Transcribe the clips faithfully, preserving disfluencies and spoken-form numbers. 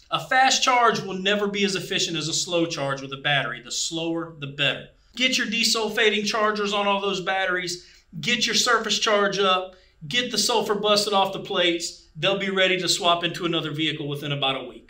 A fast charge will never be as efficient as a slow charge with a battery. The slower, the better. Get your desulfating chargers on all those batteries. Get your surface charge up. Get the sulfur busted off the plates. They'll be ready to swap into another vehicle within about a week.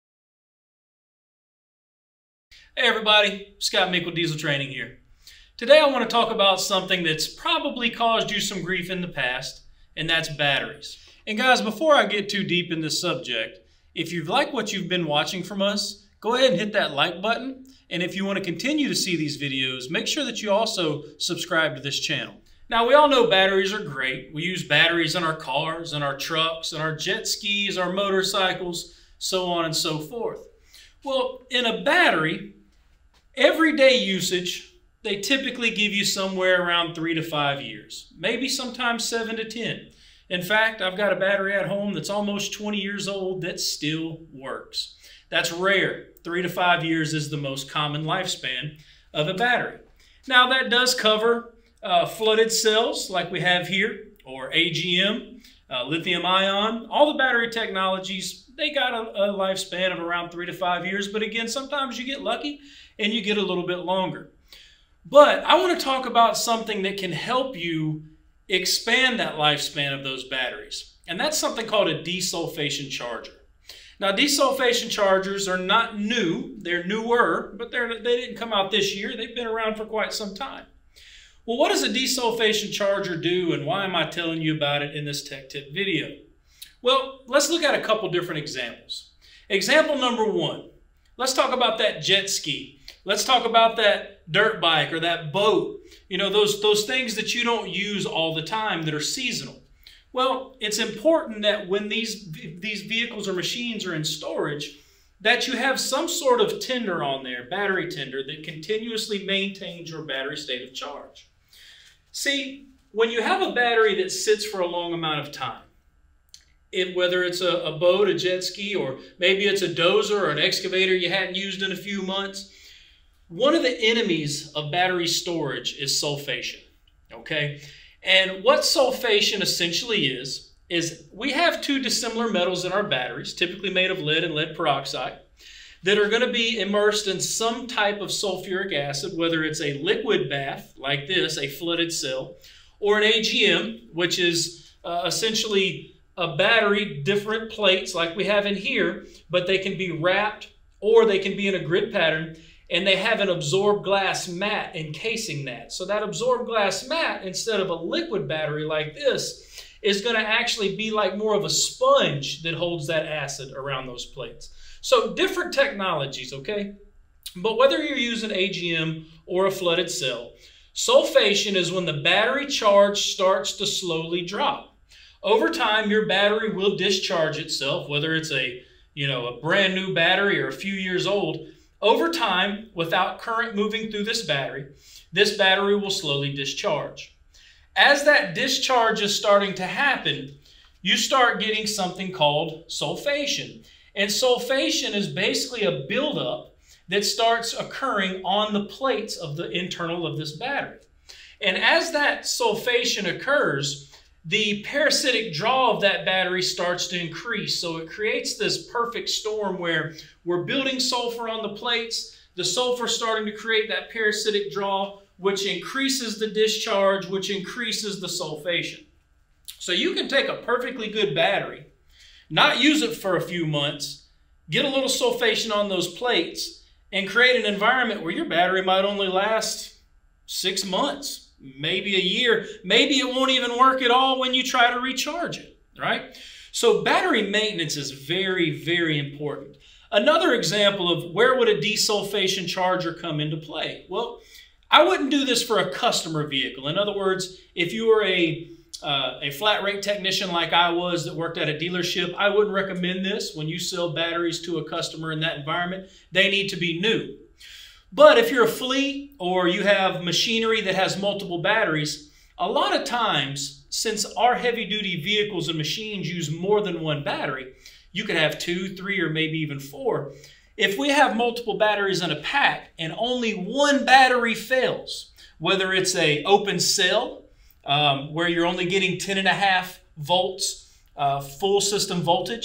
Hey everybody, Scott Meek with Diesel Training here. Today I want to talk about something that's probably caused you some grief in the past, and that's batteries. And guys, before I get too deep in this subject, if you've liked what you've been watching from us, go ahead and hit that like button. And if you want to continue to see these videos, make sure that you also subscribe to this channel. Now, we all know batteries are great. We use batteries in our cars, in our trucks, in our jet skis, our motorcycles, so on and so forth. Well, in a battery, everyday usage, they typically give you somewhere around three to five years, maybe sometimes seven to ten. In fact, I've got a battery at home that's almost twenty years old that still works. That's rare. Three to five years is the most common lifespan of a battery. Now, that does cover uh, flooded cells like we have here, or A G M, uh, lithium ion. All the battery technologies, they got a, a lifespan of around three to five years. But again, sometimes you get lucky and you get a little bit longer. But I want to talk about something that can help you expand that lifespan of those batteries. And that's something called a desulfation charger. Now, desulfation chargers are not new. They're newer, but they're, they didn't come out this year. They've been around for quite some time. Well, what does a desulfation charger do, and why am I telling you about it in this tech tip video? Well, let's look at a couple different examples. Example number one, let's talk about that jet ski. Let's talk about that dirt bike or that boat. You know, those, those things that you don't use all the time that are seasonal. Well, it's important that when these, these vehicles or machines are in storage, that you have some sort of tender on there, battery tender, that continuously maintains your battery state of charge. See, when you have a battery that sits for a long amount of time, It, whether it's a, a boat, a jet ski, or maybe it's a dozer or an excavator you hadn't used in a few months, one of the enemies of battery storage is sulfation, okay? And what sulfation essentially is, is we have two dissimilar metals in our batteries, typically made of lead and lead peroxide, that are going to be immersed in some type of sulfuric acid, whether it's a liquid bath, like this, a flooded cell, or an A G M, which is uh, essentially a battery, different plates like we have in here, but they can be wrapped or they can be in a grid pattern, and they have an absorbed glass mat encasing that. So that absorbed glass mat, instead of a liquid battery like this, is going to actually be like more of a sponge that holds that acid around those plates. So different technologies, okay? But whether you're using A G M or a flooded cell, sulfation is when the battery charge starts to slowly drop. Over time, your battery will discharge itself, whether it's a, you know, a brand new battery or a few years old. Over time, without current moving through this battery, this battery will slowly discharge. As that discharge is starting to happen, you start getting something called sulfation. And sulfation is basically a buildup that starts occurring on the plates of the internal of this battery. And as that sulfation occurs, the parasitic draw of that battery starts to increase. So it creates this perfect storm where we're building sulfur on the plates, the sulfur starting to create that parasitic draw, which increases the discharge, which increases the sulfation. So you can take a perfectly good battery, not use it for a few months, get a little sulfation on those plates, and create an environment where your battery might only last six months. Maybe a year, maybe it won't even work at all when you try to recharge it, right? So battery maintenance is very, very important. Another example of where would a desulfation charger come into play? Well, I wouldn't do this for a customer vehicle. In other words, if you were a, uh, a flat rate technician like I was that worked at a dealership, I wouldn't recommend this when you sell batteries to a customer in that environment. They need to be new. But if you're a fleet or you have machinery that has multiple batteries, a lot of times, since our heavy-duty vehicles and machines use more than one battery, you could have two, three, or maybe even four. If we have multiple batteries in a pack and only one battery fails, whether it's a open cell um, where you're only getting ten and a half volts uh, full system voltage,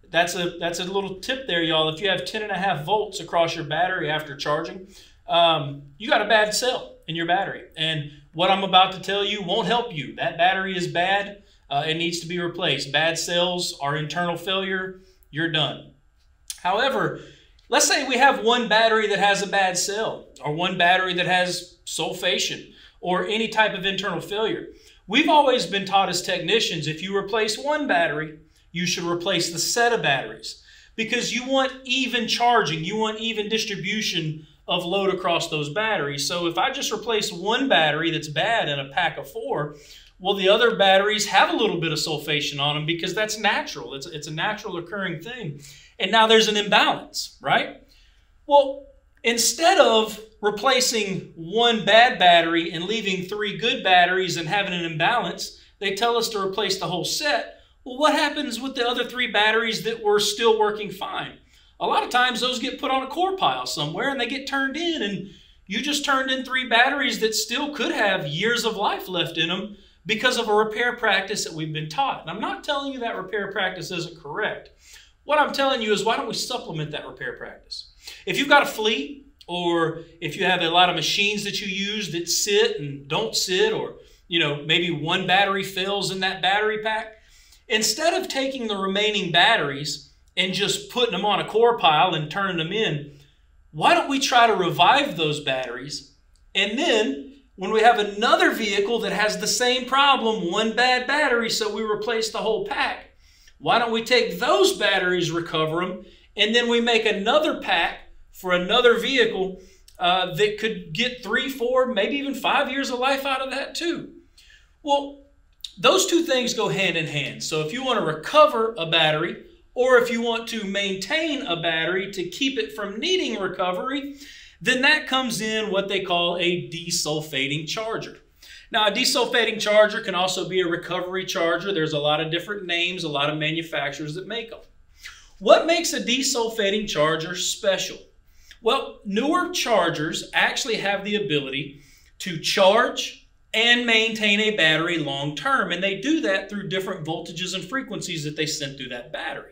that's a, that's a little tip there, y'all. If you have ten and a half volts across your battery after charging, um, you got a bad cell in your battery. And what I'm about to tell you won't help you. That battery is bad. Uh, it needs to be replaced. Bad cells are internal failure. You're done. However, let's say we have one battery that has a bad cell, or one battery that has sulfation, or any type of internal failure. We've always been taught as technicians, if you replace one battery, you should replace the set of batteries, because you want even charging, you want even distribution of load across those batteries. So if I just replace one battery that's bad in a pack of four, well, the other batteries have a little bit of sulfation on them because that's natural. It's, it's a natural occurring thing. And now there's an imbalance, right? Well, instead of replacing one bad battery and leaving three good batteries and having an imbalance, they tell us to replace the whole set. Well, what happens with the other three batteries that were still working fine? A lot of times those get put on a core pile somewhere and they get turned in, and you just turned in three batteries that still could have years of life left in them because of a repair practice that we've been taught. And I'm not telling you that repair practice isn't correct. What I'm telling you is, why don't we supplement that repair practice? If you've got a fleet, or if you have a lot of machines that you use that sit and don't sit, or you know, maybe one battery fails in that battery pack, instead of taking the remaining batteries and just putting them on a core pile and turning them in, why don't we try to revive those batteries? And then when we have another vehicle that has the same problem, one bad battery, so we replace the whole pack, why don't we take those batteries, recover them, and then we make another pack for another vehicle uh, that could get three, four, maybe even five years of life out of that too? Well, those two things go hand in hand. So if you want to recover a battery, or if you want to maintain a battery to keep it from needing recovery, then that comes in what they call a desulfating charger. Now, a desulfating charger can also be a recovery charger. There's a lot of different names, a lot of manufacturers that make them. What makes a desulfating charger special? Well, newer chargers actually have the ability to charge and maintain a battery long term, and they do that through different voltages and frequencies that they send through that battery.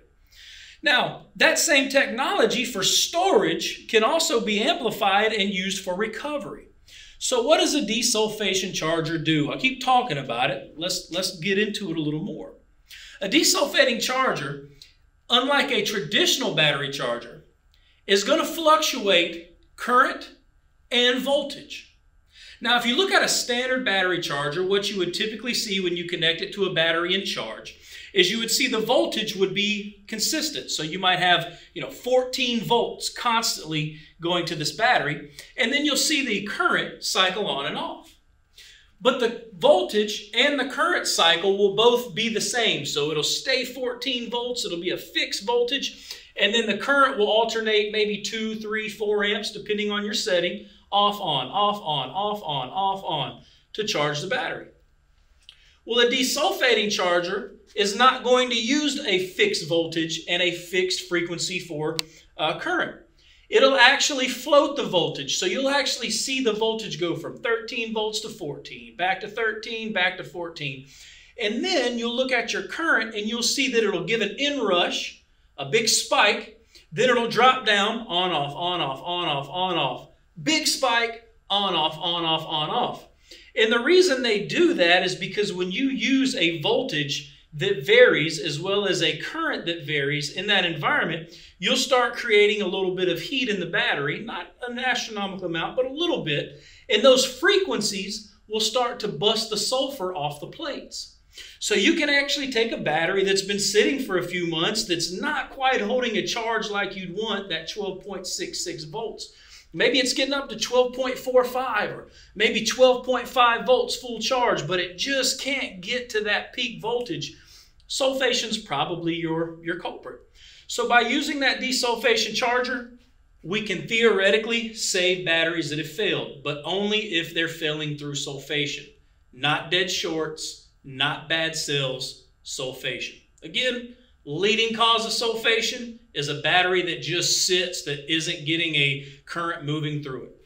Now, that same technology for storage can also be amplified and used for recovery. So what does a desulfation charger do? I keep talking about it. Let's, let's get into it a little more. A desulfating charger, unlike a traditional battery charger, is going to fluctuate current and voltage. Now, if you look at a standard battery charger, what you would typically see when you connect it to a battery and charge is you would see the voltage would be consistent. So you might have, you know, fourteen volts constantly going to this battery, and then you'll see the current cycle on and off. But the voltage and the current cycle will both be the same. So it'll stay fourteen volts, it'll be a fixed voltage, and then the current will alternate maybe two, three, four amps, depending on your setting, off, on, off, on, off, on, off, on, to charge the battery. Well, a desulfating charger is not going to use a fixed voltage and a fixed frequency for uh, current. It'll actually float the voltage. So you'll actually see the voltage go from thirteen volts to fourteen, back to thirteen, back to fourteen. And then you'll look at your current and you'll see that it'll give an inrush, a big spike, then it'll drop down, on, off, on, off, on, off, on, off. Big spike, on, off, on, off, on, off. And the reason they do that is because when you use a voltage that varies as well as a current that varies in that environment, you'll start creating a little bit of heat in the battery, not an astronomical amount, but a little bit. And those frequencies will start to bust the sulfur off the plates. So you can actually take a battery that's been sitting for a few months that's not quite holding a charge like you'd want, that twelve point six six volts. Maybe it's getting up to twelve point four five or maybe twelve point five volts full charge, but it just can't get to that peak voltage. Sulfation's probably your, your culprit. So by using that desulfation charger, we can theoretically save batteries that have failed, but only if they're failing through sulfation. Not dead shorts, not bad cells, sulfation. Again, leading cause of sulfation is a battery that just sits, that isn't getting a current moving through it.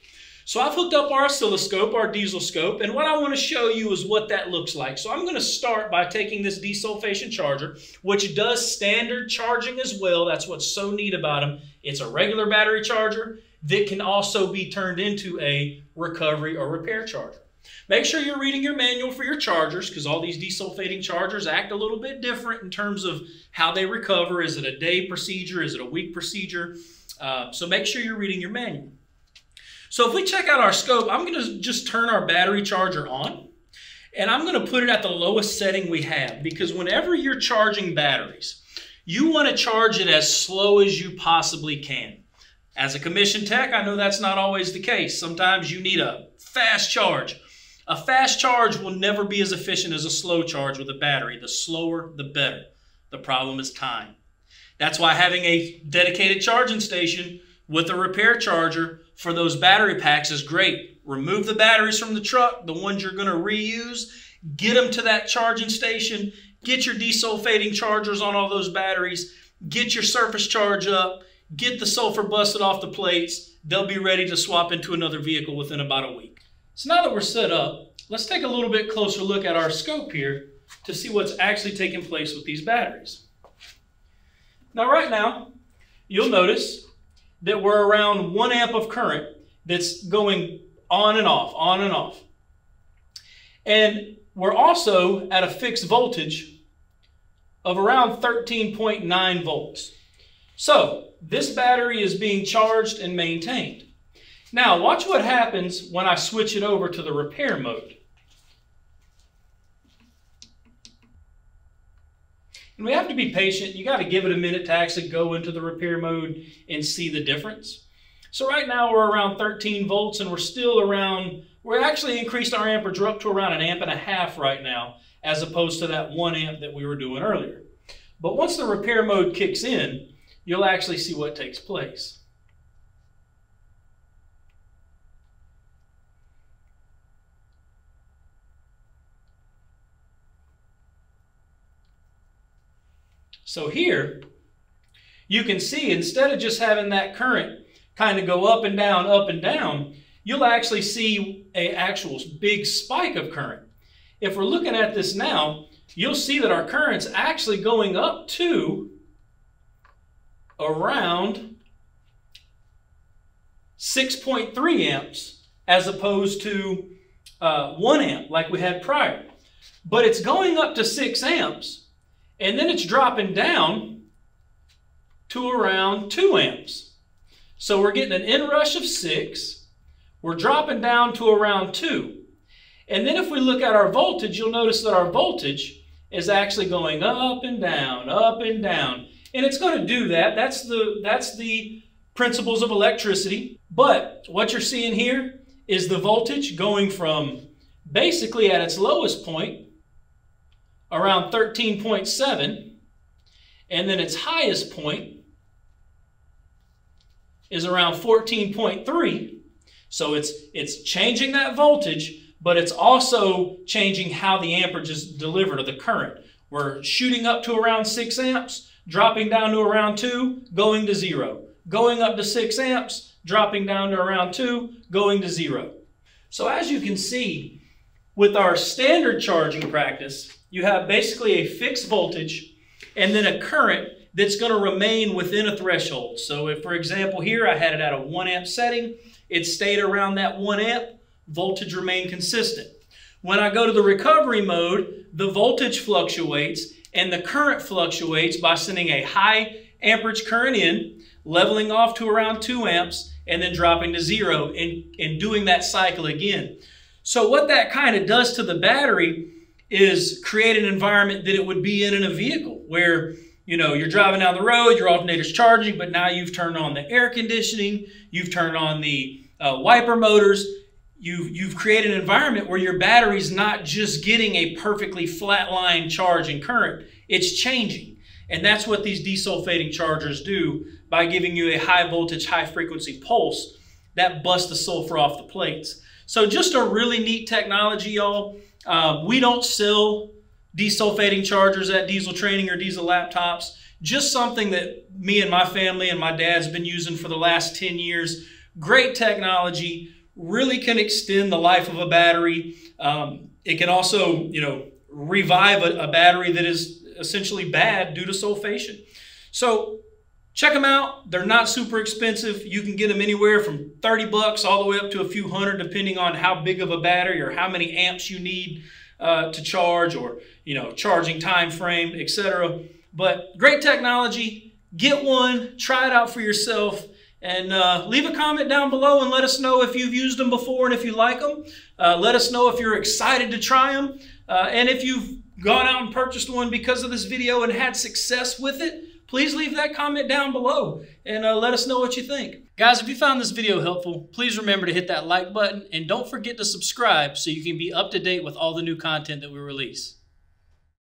So I've hooked up our oscilloscope, our diesel scope, and what I want to show you is what that looks like. So I'm going to start by taking this desulfation charger, which does standard charging as well. That's what's so neat about them. It's a regular battery charger that can also be turned into a recovery or repair charger. Make sure you're reading your manual for your chargers, because all these desulfating chargers act a little bit different in terms of how they recover. Is it a day procedure? Is it a week procedure? Uh, so make sure you're reading your manual. So if we check out our scope, I'm going to just turn our battery charger on, and I'm going to put it at the lowest setting we have, because whenever you're charging batteries, you want to charge it as slow as you possibly can. As a commission tech, I know that's not always the case. Sometimes you need a fast charge. A fast charge will never be as efficient as a slow charge with a battery. The slower, the better. The problem is time. That's why having a dedicated charging station with a repair charger for those battery packs is great. Remove the batteries from the truck, the ones you're going to reuse, get them to that charging station, get your desulfating chargers on all those batteries, get your surface charge up, get the sulfur busted off the plates. They'll be ready to swap into another vehicle within about a week. So now that we're set up, let's take a little bit closer look at our scope here to see what's actually taking place with these batteries. Now right now, you'll notice that we're around one amp of current that's going on and off, on and off. And we're also at a fixed voltage of around thirteen point nine volts. So this battery is being charged and maintained. Now watch what happens when I switch it over to the repair mode. And we have to be patient. You got to give it a minute to actually go into the repair mode and see the difference. So right now we're around thirteen volts, and we're still around, we're actually increased our amperage. We're up to around an amp and a half right now, as opposed to that one amp that we were doing earlier. But once the repair mode kicks in, you'll actually see what takes place. So here, you can see instead of just having that current kind of go up and down, up and down, you'll actually see an actual big spike of current. If we're looking at this now, you'll see that our current's actually going up to around six point three amps as opposed to uh, one amp like we had prior. But it's going up to six amps. And then it's dropping down to around two amps. So we're getting an inrush of six. We're dropping down to around two. And then if we look at our voltage, you'll notice that our voltage is actually going up and down, up and down. And it's going to do that. That's the, that's the principles of electricity. But what you're seeing here is the voltage going from basically at its lowest point, around thirteen point seven, and then its highest point is around fourteen point three. So it's, it's changing that voltage, but it's also changing how the amperage is delivered, or the current. We're shooting up to around six amps, dropping down to around two, going to zero. Going up to six amps, dropping down to around two, going to zero. So as you can see, with our standard charging practice, you have basically a fixed voltage and then a current that's going to remain within a threshold. So if, for example, here I had it at a one amp setting, it stayed around that one amp, voltage remained consistent. When I go to the recovery mode, the voltage fluctuates and the current fluctuates by sending a high amperage current in, leveling off to around two amps, and then dropping to zero and, and doing that cycle again. So what that kind of does to the battery is create an environment that it would be in in a vehicle where, you know, you're driving down the road, your alternator's charging, but now you've turned on the air conditioning, you've turned on the uh, wiper motors, you've, you've created an environment where your battery's not just getting a perfectly flat line charge and current, it's changing. And that's what these desulfating chargers do by giving you a high voltage, high frequency pulse that busts the sulfur off the plates. So just a really neat technology, y'all. Uh, we don't sell desulfating chargers at Diesel Training or Diesel Laptops. Just something that me and my family and my dad's been using for the last ten years. Great technology, really can extend the life of a battery. Um, it can also, you know, revive a, a battery that is essentially bad due to sulfation. So check them out. They're not super expensive. You can get them anywhere from thirty bucks all the way up to a few hundred, depending on how big of a battery or how many amps you need uh, to charge, or, you know, charging time frame, et cetera. But great technology. Get one, try it out for yourself, and uh, leave a comment down below and let us know if you've used them before and if you like them. Uh, let us know if you're excited to try them. Uh, and if you've gone out and purchased one because of this video and had success with it, please leave that comment down below and uh, let us know what you think. Guys, if you found this video helpful, please remember to hit that like button and don't forget to subscribe so you can be up to date with all the new content that we release.